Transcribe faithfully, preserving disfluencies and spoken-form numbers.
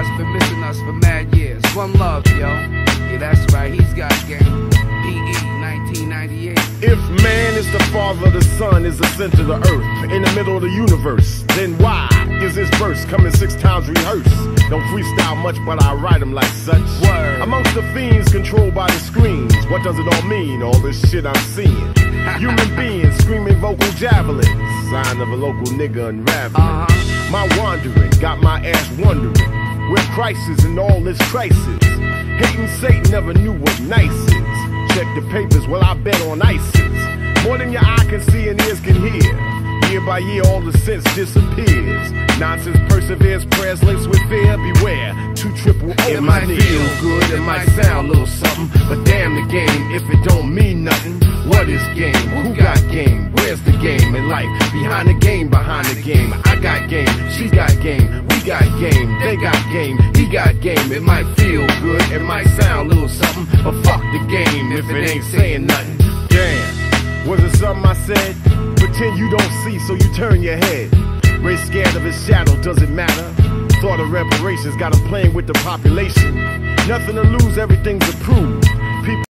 God's been missing us for mad years. One love, yo. Yeah, that's right, he's got game. P E nineteen ninety-eight. If man is the father, the sun is the center of the earth, in the middle of the universe, then why is this verse coming six times rehearsed? Don't freestyle much, but I write them like such. Word. Amongst the fiends controlled by the screens, what does it all mean, all this shit I'm seeing? Human beings screaming vocal javelins, sign of a local nigga unraveling. Uh-huh. My wandering got my ass wondering where Christ is in all this crisis. Hating Satan never knew what nice is. Check the papers, well I bet on ISIS. More than your eye can see and ears can hear. Year by year all the sense disappears. Nonsense perseveres, prayers laced with fear. Beware, two triple O. It might feel good, it might sound a little something, but damn the game if it don't mean nothing. What is game? Who got game? Where's the game in life? Behind the game, behind the game. I got game, she got game, we got game, they got game, he got game. It might feel good, it might sound a little something, but fuck the game if it ain't saying nothing. Damn, was it something I said? Pretend you don't see, so you turn your head. Race scared of his shadow, does it matter? Thought of reparations, got him playing with the population. Nothing to lose, everything's approved. People